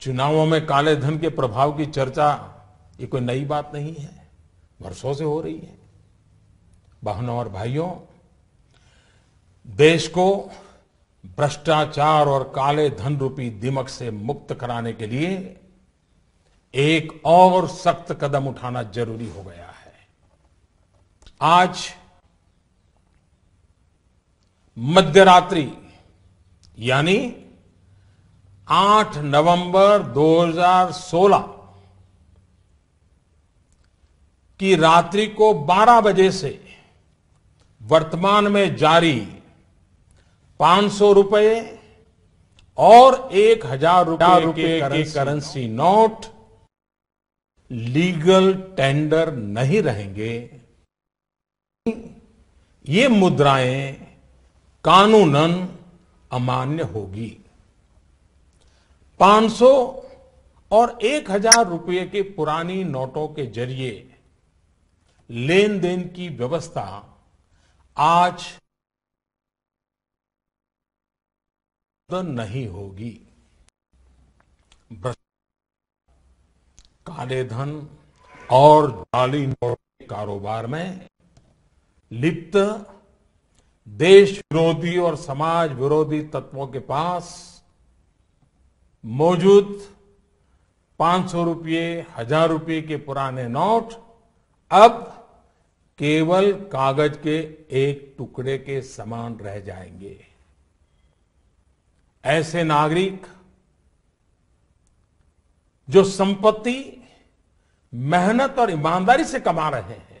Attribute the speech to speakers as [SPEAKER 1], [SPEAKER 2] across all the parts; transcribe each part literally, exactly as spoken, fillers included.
[SPEAKER 1] चुनावों में काले धन के प्रभाव की चर्चा ये कोई नई बात नहीं है, वर्षों से हो रही है। बहनों और भाइयों, देश को भ्रष्टाचार और काले धन रूपी दिमक से मुक्त कराने के लिए एक और सख्त कदम उठाना जरूरी हो गया है। आज मध्यरात्रि यानी आठ नवंबर दो हज़ार सोलह की रात्रि को बारह बजे से वर्तमान में जारी पांच सौ रुपए और एक हजार रुपए के करेंसी नोट लीगल टेंडर नहीं रहेंगे। ये मुद्राएं कानूनन अमान्य होगी। पांच सौ और एक हजार रुपये के पुरानी नोटों के जरिए लेन देन की व्यवस्था आज नहीं होगी। काले धन और जाली नोट के कारोबार में लिप्त देश विरोधी और समाज विरोधी तत्वों के पास मौजूद पांच सौ रुपये, हजार रुपये के पुराने नोट अब केवल कागज के एक टुकड़े के समान रह जाएंगे। ऐसे नागरिक जो संपत्ति मेहनत और ईमानदारी से कमा रहे हैं,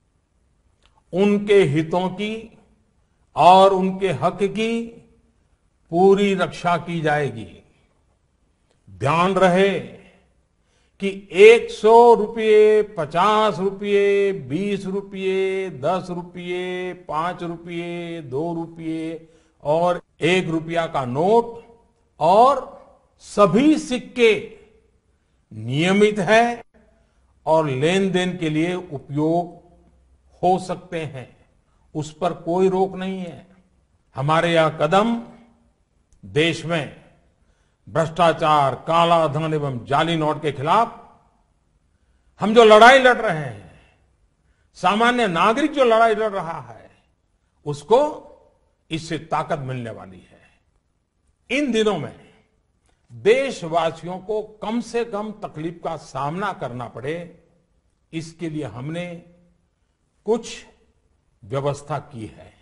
[SPEAKER 1] उनके हितों की और उनके हक की पूरी रक्षा की जाएगी। ध्यान रहे कि एक सौ रुपये, पचास रुपये, बीस रुपये, दस रुपये, पांच रुपये, दो रुपये और एक रुपया का नोट और सभी सिक्के नियमित है और लेन देन के लिए उपयोग हो सकते हैं, उस पर कोई रोक नहीं है। हमारे यह कदम देश में भ्रष्टाचार, काला धन एवं जाली नोट के खिलाफ हम जो लड़ाई लड़ रहे हैं, सामान्य नागरिक जो लड़ाई लड़ रहा है, उसको इससे ताकत मिलने वाली है। इन दिनों में देशवासियों को कम से कम तकलीफ का सामना करना पड़े, इसके लिए हमने कुछ व्यवस्था की है।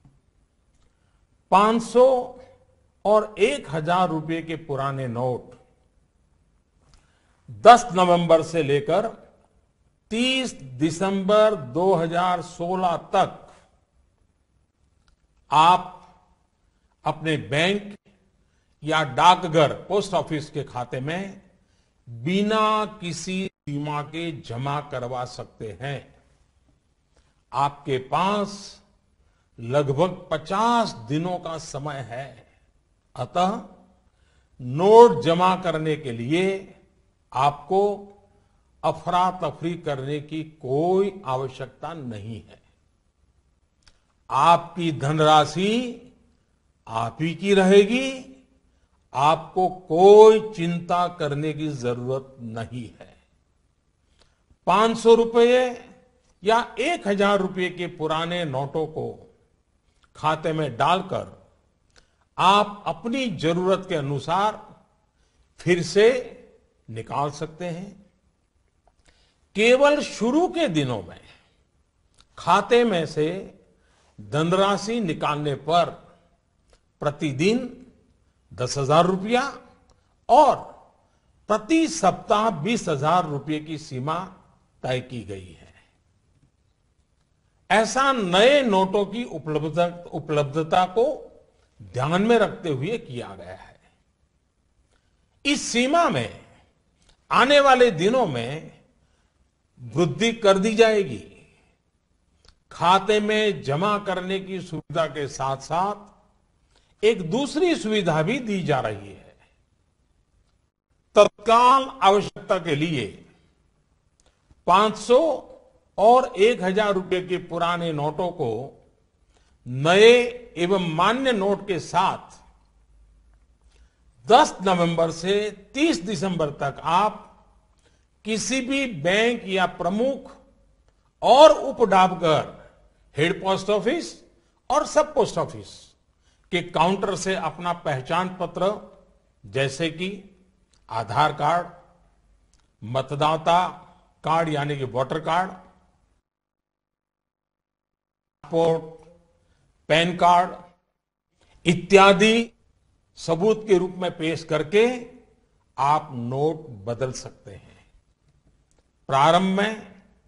[SPEAKER 1] पांच सौ और एक हजार रुपये के पुराने नोट दस नवंबर से लेकर तीस दिसंबर दो हज़ार सोलह तक आप अपने बैंक या डाकघर, पोस्ट ऑफिस के खाते में बिना किसी सीमा के जमा करवा सकते हैं। आपके पास लगभग पचास दिनों का समय है, अतः नोट जमा करने के लिए आपको अफरा तफरी करने की कोई आवश्यकता नहीं है। आपकी धनराशि आप ही की रहेगी, आपको कोई चिंता करने की जरूरत नहीं है। पांच सौ रुपये या एक हजार रुपये के पुराने नोटों को खाते में डालकर आप अपनी जरूरत के अनुसार फिर से निकाल सकते हैं। केवल शुरू के दिनों में खाते में से धनराशि निकालने पर प्रतिदिन दस हजार रुपया और प्रति सप्ताह बीस हजार रुपये की सीमा तय की गई है। ऐसा नए नोटों की उपलब्धता उपलब्धता को ध्यान में रखते हुए किया गया है। इस सीमा में आने वाले दिनों में वृद्धि कर दी जाएगी। खाते में जमा करने की सुविधा के साथ साथ एक दूसरी सुविधा भी दी जा रही है। तत्काल आवश्यकता के लिए पांच सौ और एक हजार रुपये के पुराने नोटों को नए एवं मान्य नोट के साथ दस नवंबर से तीस दिसंबर तक आप किसी भी बैंक या प्रमुख और उप डाकघर, हेड पोस्ट ऑफिस और सब पोस्ट ऑफिस के काउंटर से अपना पहचान पत्र जैसे कि आधार कार्ड, मतदाता कार्ड यानी कि voter card, passport, PAN card इत्यादि सबूत के रूप में पेश करके आप नोट बदल सकते हैं। प्रारंभ में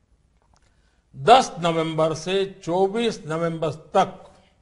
[SPEAKER 1] दस नवंबर से चौबीस नवंबर तक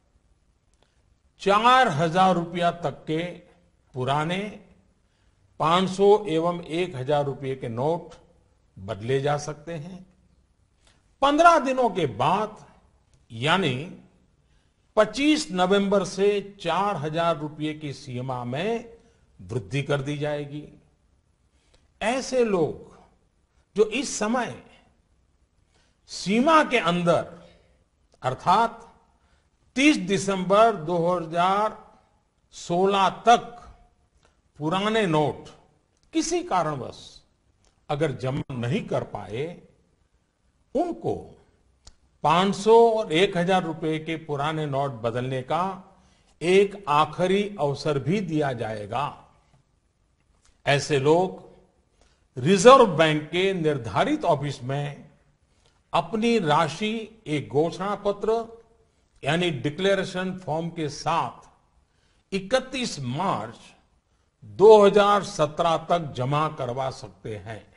[SPEAKER 1] चार हजार रुपया तक के पुराने पांच सौ एवं एक हजार रुपये के नोट बदले जा सकते हैं। पंद्रह दिनों के बाद यानी पच्चीस नवंबर से चार हजार रुपये की सीमा में वृद्धि कर दी जाएगी। ऐसे लोग जो इस समय सीमा के अंदर अर्थात तीस दिसंबर दो हज़ार सोलह तक पुराने नोट किसी कारणवश अगर जमा नहीं कर पाए, उनको पांच सौ और एक हजार रुपए के पुराने नोट बदलने का एक आखिरी अवसर भी दिया जाएगा। ऐसे लोग रिजर्व बैंक के निर्धारित ऑफिस में अपनी राशि एक घोषणा पत्र यानी डिक्लेरेशन फॉर्म के साथ इकतीस मार्च दो हज़ार सत्रह तक जमा करवा सकते हैं।